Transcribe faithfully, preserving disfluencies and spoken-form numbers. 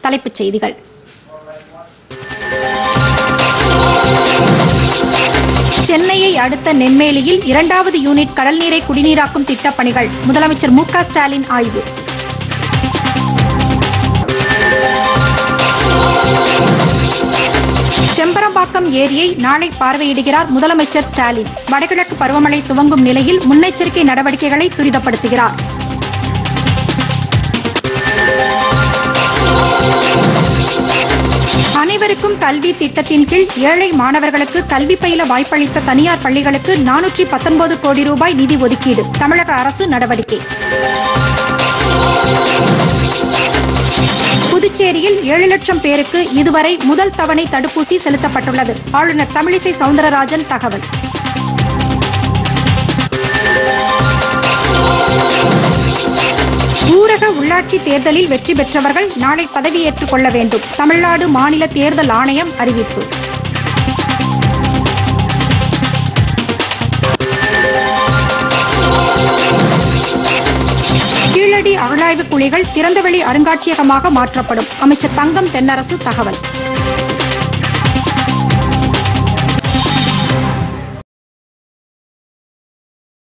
தலைப்புச் செய்திகள். சென்னையை அடுத்த நெம்மேலியில் இரண்டாவது யூனிட் கடல் நீரை குடிநீராக்கும் திட்டப் பணிகள். முதலமைச்சர் மு க ஸ்டாலின் ஆய்வு. செம்பரம்பாக்கம் ஏரியை நாளை பார்வையிடுகிறார் முதலமைச்சர் ஸ்டாலின். வடகிழக்கு பருவமழை துவங்கும் நிலையில் முன்னெச்சரிக்கை நடவடிக்கைகளை துரிதப்படுத்துகிறார். அனைவருக்கும் கல்வி திட்டத்தின் கீழ் ஏழை மாணவர்களுக்கு கல்வி பயில வாய்ப்பளித்த தனியார் பள்ளிகளுக்கு நானூற்றி பத்தொன்பது கோடி ரூபாய் நிதி ஒதுக்கீடு. தமிழக அரசு நடவடிக்கை. புதுச்சேரியில் ஏழு லட்சம் பேருக்கு இதுவரை முதல் தவணை தடுப்பூசி செலுத்தப்பட்டுள்ளது. ஆளுநர் தமிழிசை சவுந்தரராஜன் தகவல். ஊரக உள்ளாட்சி தேர்தலில் வெற்றி பெற்றவர்கள் நாளை பதவியேற்றுக் கொள்ள வேண்டும். தமிழ்நாடு மாநில தேர்தல் ஆணையம் அறிவிப்பு. கீழடி அகழாய்வு குழிகள் திறந்தவெளி அருங்காட்சியகமாக மாற்றப்படும். அமைச்சர் தங்கம் தென்னரசு தகவல்.